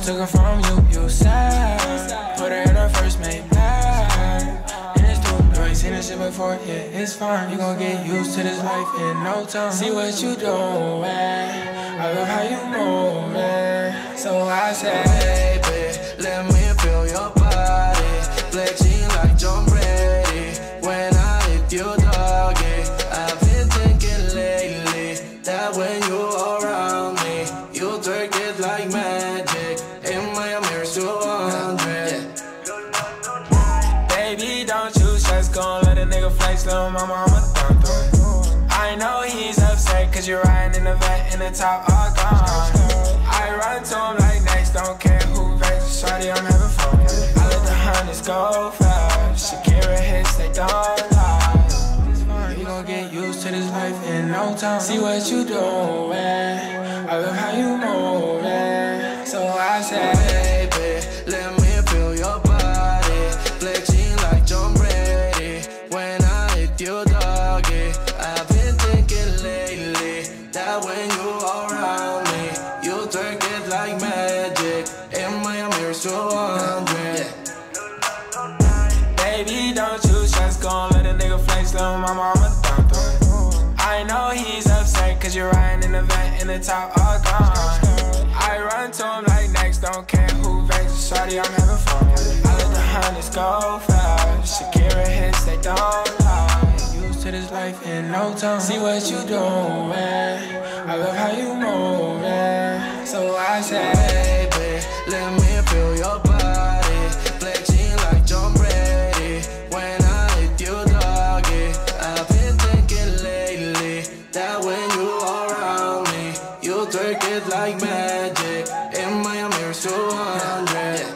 took her from you, you sad. Put her in her first mate bag. And it's dope, you ain't seen this shit before, yeah, it's fine. You gon' get used to this life in no time. See what you doing, I love how you moving. So I say, baby, let me feel your body, flexing like John Brady. When I hit you, doggy, I've been thinking lately that when you're around me, you twerk it like magic. In my mirror, 200. Baby, don't you stress, gon' let a nigga flex, little mama, I'm a I know he's upset, cause you're riding in the vet and the top all gone. I run to him like next, don't care who vexed. Shawty, I'm having fun. I let the hundreds go fast. Shakira hits, they don't lie. You gon' get used to this life in no time. See what you doing, I love how you moving. So I say, baby, let me feel your body, flexing like John Brady. When I hit you, doggy, I've been thinking lately that when you around me, you twerk it like magic. In my mirror, 200. Baby, don't you stress, gon' let a nigga flex, little mama, I'm a I know he's upset, cause you're riding in the vet and the top all gone. I run to him like next, don't care who vexed. Shawty, I'm having fun. I let the hundreds go fast. Shakira hits, they don't lie. Used to this life in no time. See what you doing, I love how you moving. So I say, baby, let me feel your body, flexing like John Brady. When I hit you, doggy, I've been thinking lately that when you around me, you twerk it like magic. In my mirror, 200.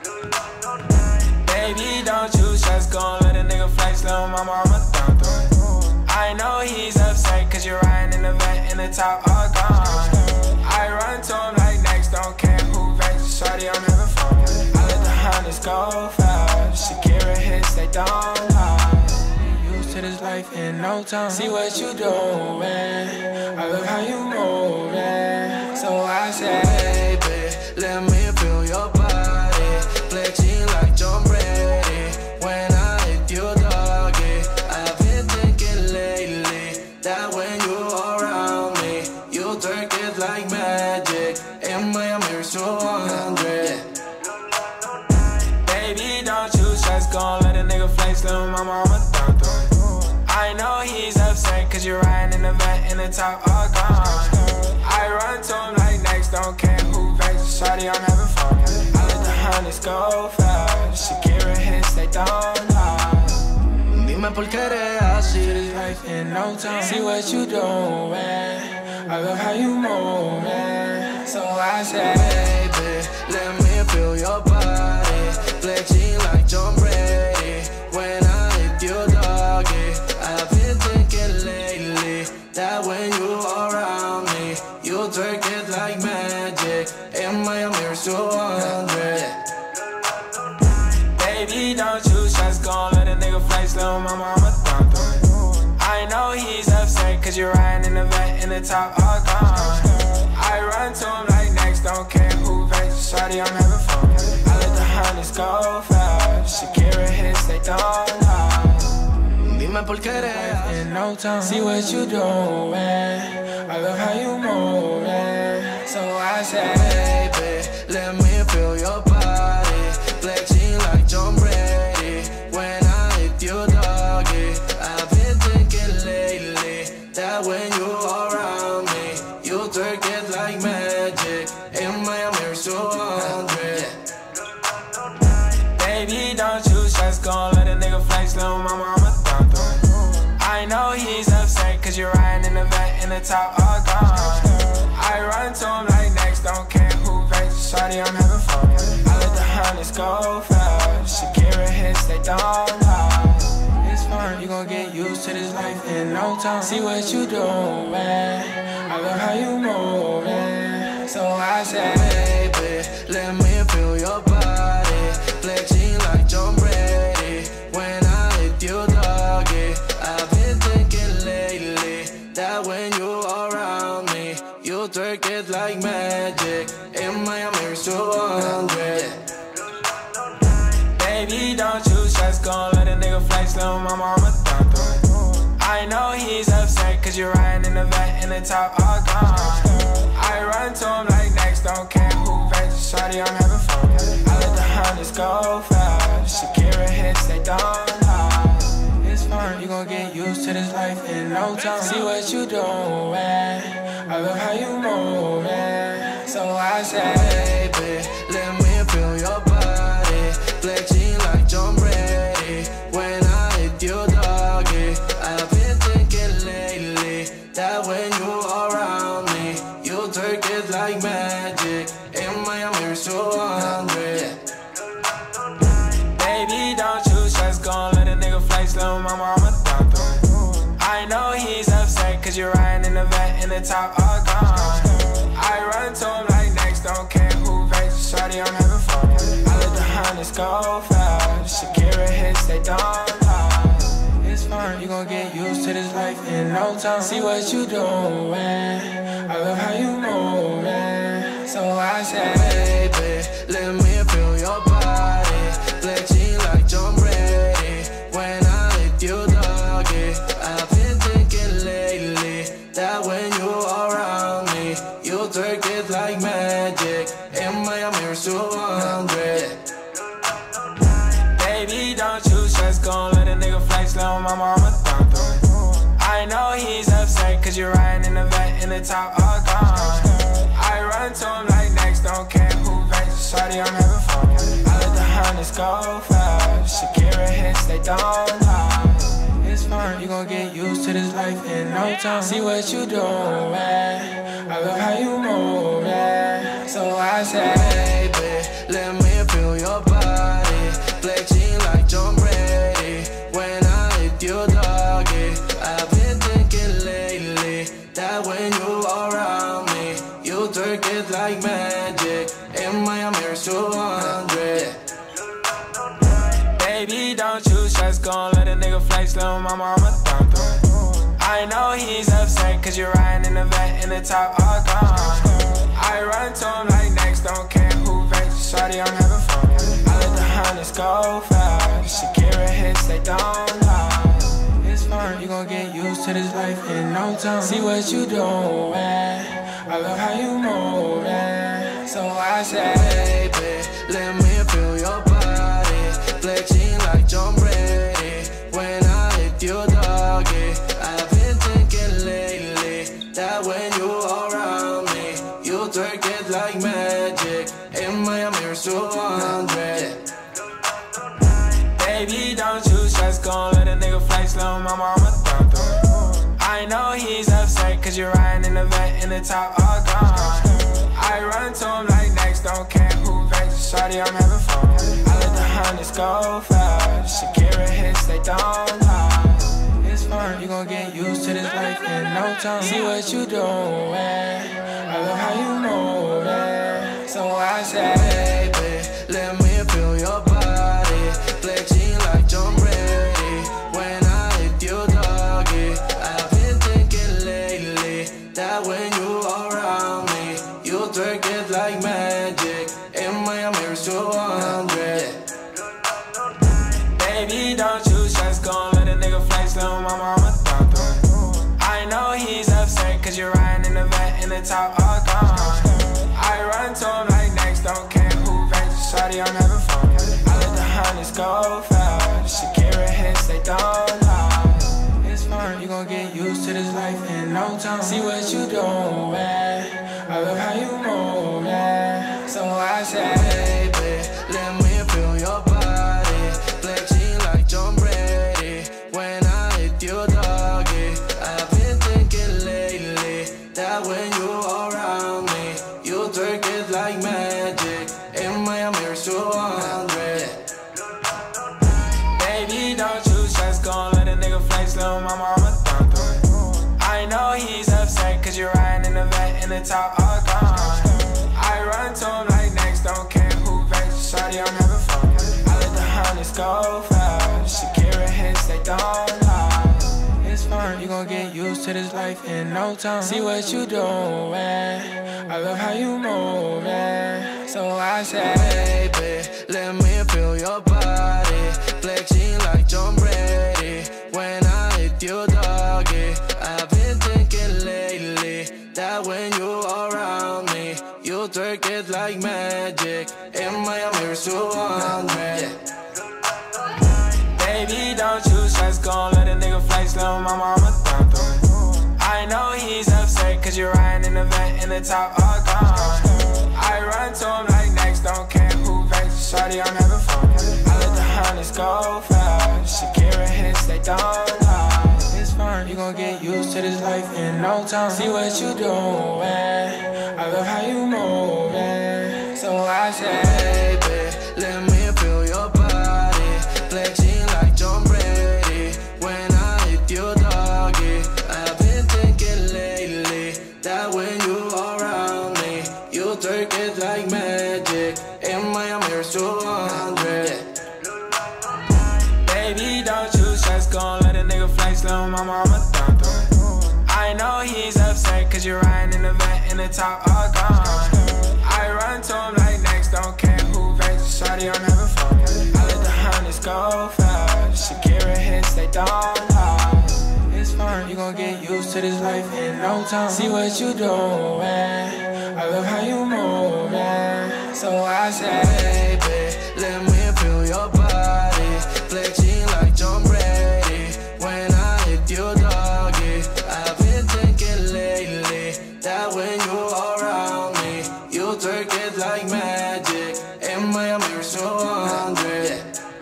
Baby, don't you stress, gon' let a nigga flex, little mama, I'm a I know he's upset, cause you're riding in the vet and the top all gone. I run to him like next, don't care who vexed. Shawty, I'm having fun. I let the hundreds go fast. Shakira hits, they don't lie. Used to this life in no time. See what you doing, I love how you moving. So I say, baby, let me feel your body, flexing like John Brady. When I hit you, doggy, I've been thinking lately that when you're around me, you twerk it like magic. In my mirror, 200. Baby, don't you stress, gon' let a nigga flex, little mama, I'm a I know he's upset, cause you're riding in the vet and the top all gone. I run to him like next, don't care who vexed. Shawty, I'm having fun. I let the hundreds go fast. Shakira hits, they don't lie. Dime por qué eres así. This life in no time. See what you doing, I love how you moving. So I say, baby, let me feel your body, flexing like John Brady. When I hit you, doggy, I've been thinking lately that when you around me, you twerk it like magic. In my mirror, 200. Baby, don't you stress, gon' let a nigga flex, little mama, I'm a I know he's upset, cause you're riding in the vet and the top all gone. I run to him like next, don't care who vexed. Shawty, I'm having fun. I let the hundreds go fast. Shakira hits, they don't lie. Dime por qué eres in no time. See what you doing, I love how you moving. So I say, baby, let me feel your body, flexing like John Brady. When I hit you, doggy, I've been thinking lately that when you're around me, you twerk it like magic. In my mirror, 200. Baby, don't you stress, gon' let a nigga flex, little mama, I'm a I know he's upset, cause you're riding in the vet and the top all gone. I run to him like next, don't care who vexed. Shawty, I'm having fun. I let the hundreds go fast. Shakira hits, they don't lie. It's fine, you gon' get used to this life in no time. See what you doing, I love how you moving. So I say, baby, let me feel your body, flexing like John Brady. When I hit you, doggy, I've been thinking lately that when you're around me, you twerk it like magic. In my mirror, to 100. Baby, don't you stress, gon' let a nigga flex, little mama, I'ma thumb through it. I know he's upset, cause you're riding in the vet and the top all gone. I run to him like next, don't care who vex, shawty, I'm having fun. I let the hundreds go fast, Shakira hits, they don't lie. It's fun, you gon' get used to this life in no time. See what you doing, I love how you moving. So I say, baby, let me feel your body, flexing like John Brady. When I hit you, doggy, I've been thinking lately that when you around me, you twerk it like magic. In Miami, it's 200. Baby, don't you stress, gon' let a nigga flex, little mama, I'ma thumb through it. I know he's upset, cause you're riding in the vet and the top all gone. I run to him like next, don't care who vex, shawty, I'm having fun. I let the hundreds go fast, Shakira hits, they don't lie. It's fun, you gon' get used to this life in no time. See what you doing, I love how you moving. So I say, baby, let me feel your body, flexing like John Brady. When I hit you, doggy, I've been thinking lately that when you around me, you twerk it like magic. In Miami, it's 200. Baby, don't you stress, gon' let a nigga flex, little mama, I'ma thumb through it. I know he's upset, cause you're riding in the vet and the top all gone. I run to him like next, don't care who vex, shawty, I'm having fun. I let the hundreds go fast, Shakira hits, they don't lie. It's fun, you gon' get used to this life in no time. See what you doing, I love how you moving. So I say, baby, let me feel your body, flexing like John Brady. When I hit you, doggy, I've been thinking lately that when you around me, you twerk it like magic. In Miami, it's 200. Baby, don't you stress, gon' let a nigga flex, little mama, I'ma thumb through it. I know he's upset, cause you're riding in the vet and the top all gone. I run to him like next, don't care who vex, shawty, I'm having fun. I let the hundreds go fast, Shakira hits, they don't lie. It's fun, you gon' get used to this life in no time. See what you doing, I love how you moving. So I say, baby, let me feel your body, flexing like John Brady. When I hit you, doggy, I've been thinking lately that when you around me, you twerk it like magic. In Miami, it's 200. Baby, don't you stress, gon' let a nigga flex, little mama, I'ma thumb through it. I know he's upset, cause you're riding in the vet and the top all gone. I run to him like next, don't care who vex, shawty, I'm having fun. I let the hundreds go fast, Shakira hits, they don't lie. It's fun, you gon' get used to this life in no time. See what you doing, I love how you moving. So I say, baby, let me feel your body, flexing like John Brady. When I hit you, doggy, I've been thinking lately that when you around me, you twerk it like magic. In Miami, it's 200. baby, don't you stress, gon' let a nigga flex, little mama, I'ma thumb through it. I know he's upset, cause you're riding in the vet and the top all gone. I run to him like next, don't care who vex, shawty, I'm having fun. I let the hundreds go fast, Shakira hits, they don't lie. It's fun, you gon' get used to this life in no time. See what you doing, I love how you moving. So I say, baby, let me feel your body, flexing like John Brady. When I hit you, doggy, I've been thinking lately that when you around me, you twerk it like magic. In Miami, it's 200. baby, don't you stress, gon' let a nigga flex, little mama, I'ma thumb through it. I know he's upset, cause you're riding in the vet and the top all gone. I run to him like next, don't care who vex, shawty, I'm having fun. I let the hundreds go fast, Shakira hits, they don't lie. It's fun, you gon' get used to this life in no time. See what you doing, I love how you moving. So I said, baby, let me feel your body, flexing like Tom Brady. When I hit you, doggy, I've been thinking lately that when you around me, you twerk it like magic. In Miami, we're 200. Baby, don't you stress, gon' let a nigga flex, little mama, I'ma thump through it. I know he's upset, cause you're riding in the vent in the top all gone. I run to him like next, don't care who vex, shawty, I'm having fun. I let the hunters go fast, Shakira hits, they don't lie. It's fun, you gon' get used to this life in no time. See what you doing, I love how you moving. So I said, baby, let me feel your body, flexing like Tom Brady. When I hit you, doggy, I've been thinking lately that when you around me, you twerk it like magic. In Miami, we're 200. Baby, don't you stress, gon' let a nigga flex, little mama, I'ma thump through it. I know he's upset, cause you're riding in the vent in the top all gone. I run to him like next, don't care who vex, shawty, I'm having fun. I let the hunters go fast, Shakira hits, they don't lie. It's fun, you gon' get used to this life in no time. See what you doing, I love how you moving. So I said, baby, let me feel your body, flexing like Tom Brady. When I hit you, doggy, I've been thinking lately that when you around me, you twerk it like magic. In Miami, we're 200.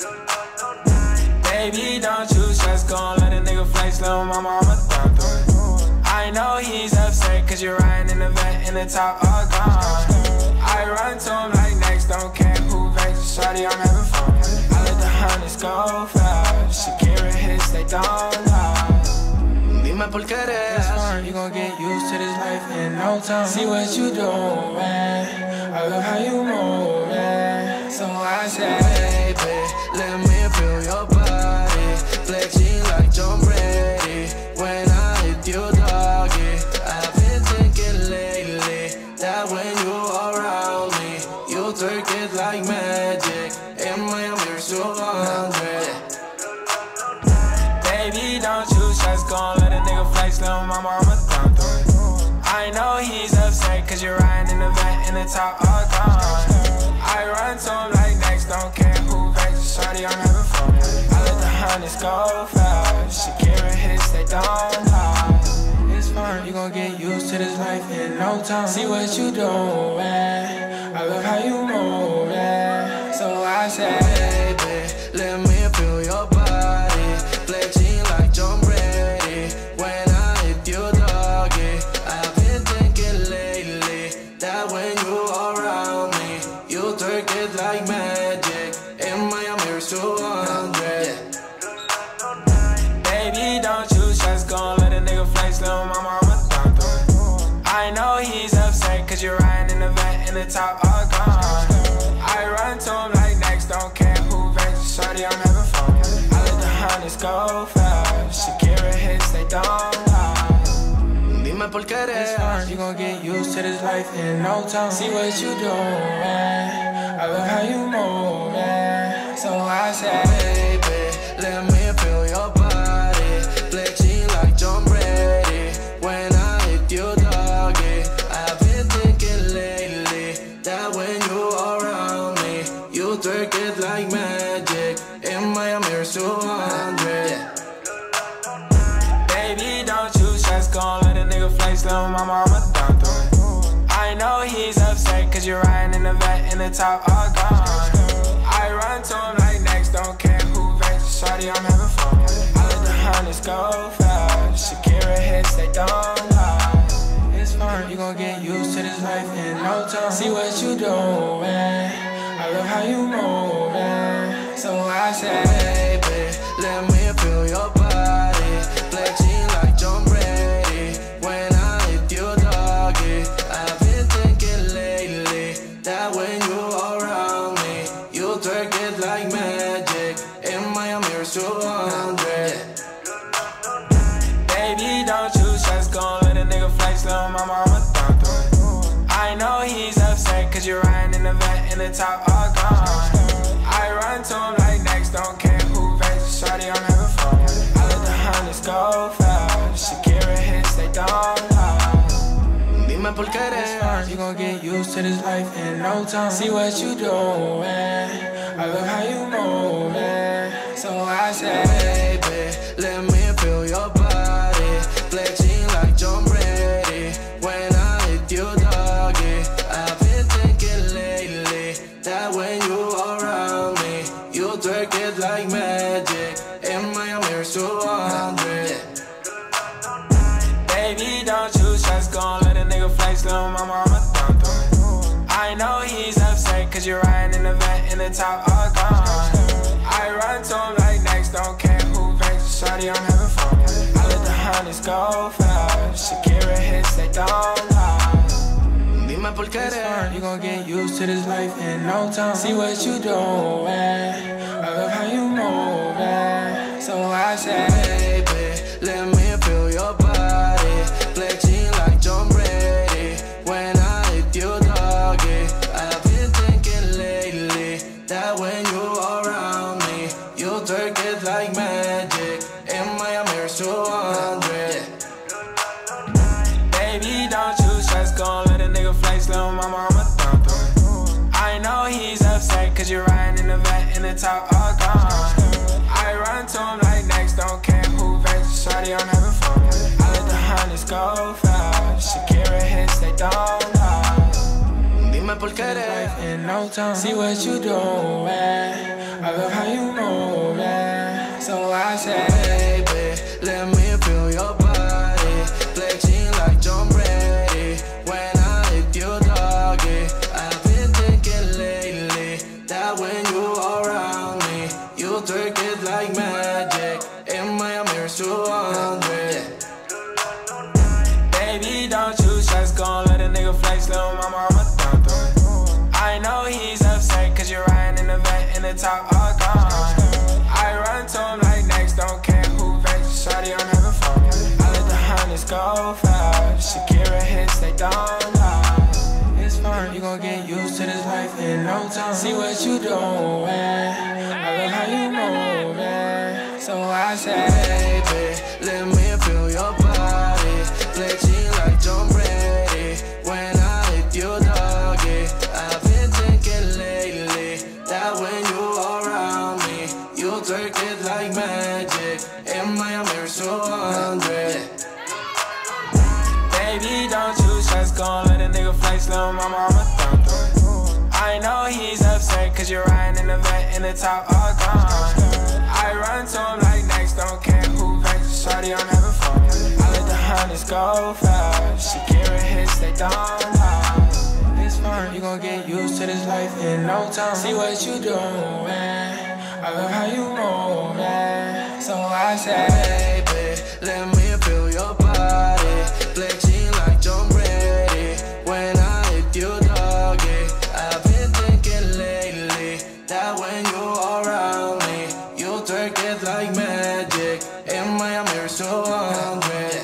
baby, don't you stress, gon' let a nigga flex, little mama, I'ma thump through it. I know he's upset, cause you're riding in the vent in the top all gone. I run to him like next, don't care who vex, shawty, I'm having fun. I let the hunters go fast, Shakira hits, they don't lie. Dime por qué eres It's fun, you gon' get used to this life in no time. See what you doing, I love how you moving. So I said, baby, let me feel your body, flexing like Tom Brady. When I hit you, doggy, I've been thinking lately that when you around me, you twerk it like magic. In Miami, we're 200. baby, don't you stress, gon' let a nigga flex, little mama, I'ma thump through it. I know he's upset, cause you're riding in the vent in the top all gone. I run to him like next, don't care who vex, shawty, I'm having fun. I let the hunters go fast, Shakira hits, they don't lie. It's fun, you gon' get used to this life in no time. See what you doing, I love how you moving. So I said, baby, let me feel your body, flexing like Tom Brady. When I hit you, doggy, I've been thinking lately that when you around me, you twerk it like magic. In Miami, we're 200. baby, don't you stress, gon' let a nigga flex, little mama, I'ma thump through it. I know he's upset, cause you're riding in the vent in the top all gone. I run to him like next, don't care who vex, shawty, I'm having fun. I let the hunters go fast, Shakira hits, they don't lie. Dime por qué eres It's fun, you gon' get used to this life in no time. See what you doing, I love how you moving. So I said, baby, let me feel your body, flexing like Tom Brady. When I hit you, doggy, I've been thinking lately that when you around me, you twerk it like magic. In Miami, we're 200. baby, don't you stress, gon' let a nigga flex, little mama, I'ma thump through it. I know he's upset, cause you're riding in the vent in the top all gone. I run to him like next, don't care who vex, shawty, I'm having fun. I let the hunters go fast, Shakira hits, they don't lie. It's fun, you gon' get used to this life in no time. See what you doing, I love how you moving. So I said, baby, let me feel your body, flexing like Tom Brady. When I hit you, doggy, I've been thinking lately that when you around me, you twerk it like magic. In Miami, we're 200. baby, don't you stress, gon' let a nigga flex, little mama, I'ma thump through it. I know he's upset, cause you're riding in the vent in the top, all gone. I run to him like next, don't care who vex. Shawty, I'm having fun. I let the hundreds go fast. Shakira hits, they don't lie. Dime por qué eres. You gon' get used to this life in no time. See what you doing. I love how you moving. So I say, baby, let me feel your body, flexing like John Brady. When I hit you, doggy, I've been thinking lately that when you around me, you twerk it like magic. In Miami, it's 200. Baby, don't you stress, gon' let a nigga flex, little mama, I'ma thump through it. I know he's upset, cause you're riding in the vent in the top, all gone. I run to him like next, don't care who vex. Shawty, I'm having fun. I let the hundreds go fast. Shakira hits, they don't lie. Dime por qué eres. You gon' get used to this life in no time. See what you doing. I love how you moving. So I say, baby, let me feel your body, flexing like John Brady. When I hit you, doggy, I've been thinking lately that when you around me, you twerk it like magic. In Miami, it's 200. baby, don't you stress, gon' let a nigga flex, little mama, I'ma thump through it. I know he's upset, cause you're riding in the vent in the top, all gone. I run to him like next, don't care who vex. Shawty, I'm having fun. I let the hundreds go fast. Shakira hits, they don't lie. Dime por qué eres. In no time. See what you doing. I love how you moving. So I say, baby, let me feel your body, flexing like John Brady. When I hit you, doggy, I've been thinking lately that when you around me, you twerk it like magic. In Miami, it's 200. baby, don't you stress, gon' let a nigga flex, little mama, I'ma thump through it. I know he's upset, cause you're riding in the vent in the top, all gone. I run to him like next, don't care who vex. Shawty, I'm having fun. I let the hundreds go fast. Shakira hits, they don't lie. It's fun, you gon' get used to this life in no time. See what you doing. I love how you moving. So I say, baby, let me feel your body, flexing like John Brady. When I hit you, doggy, I've been thinking lately that when you around me, you twerk it like magic. In Miami, it's 200. baby, don't you stress, gon' let a nigga flex, little mama, I'ma thump through it. I know he's upset, cause you're riding in the vent in the top, all gone. I run to him like next, don't care who vex. Shawty, I'm having fun. I let the hundreds go fast. Shakira hits, they don't lie. It's fun, you gon' get used to this life in no time. See what you doing. I love how you moving. So I say, baby, let me feel your body, flexing like John Brady. When I hit you, doggy, I've been thinking lately that when you around me, you twerk it like magic. In Miami, it's 200.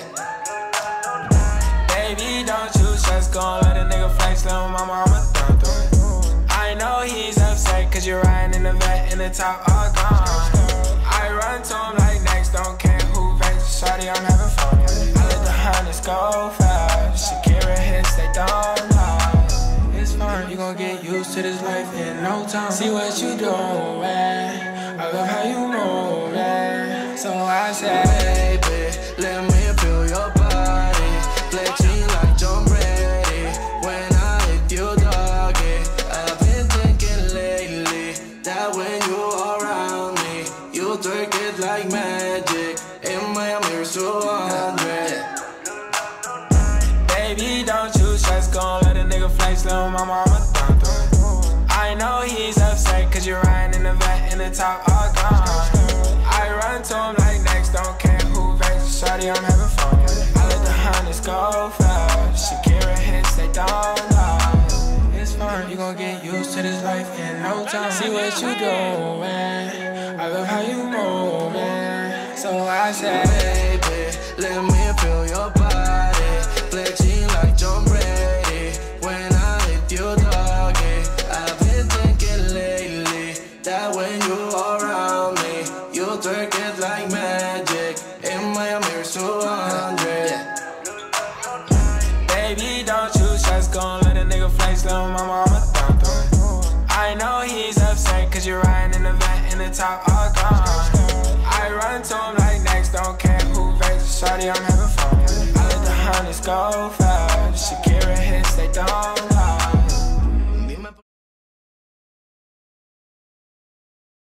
baby, don't you stress, gon' let a nigga flex, little mama, I'ma thump through it. I know he's upset, cause you're riding in the vent in the top, all gone. I run to him like next, don't care who vex. Shawty, I'm having fun. I let the hundreds go fast. Shakira hits, they don't lie. It's fun, you gon' get used to this life in no time. See what you doing. I love how you moving. So I say, baby, let me feel your body, flexing like John Brady. When I hit you, doggy, I've been thinking lately that when you around me, you twerk it like magic. In Miami, it's 200. baby, don't you stress, gon' let a nigga flex, little mama, I'ma thump through it. I know he's upset, cause you're riding in the vent in the top, all gone. I run to him like next, don't care who vex. Shawty, I'm having fun. I let the hundreds go fast. Shakira hits, they don't lie. It's fun, you gon' get used to this life in no time. See what you doing. I love how you moving. So I say, baby, let me feel your body, flexing like John Brady. When I hit you, doggy, I've been flex 200. Baby, don't you stress, gon' let a nigga flex, little mama, I'ma thumb through it. I know he's upset, cause you're riding in the vent in the top all gone. I run to him like next, don't care who vex, shawty, I'm having fun. I let the hundreds go fast, Shakira hits, they don't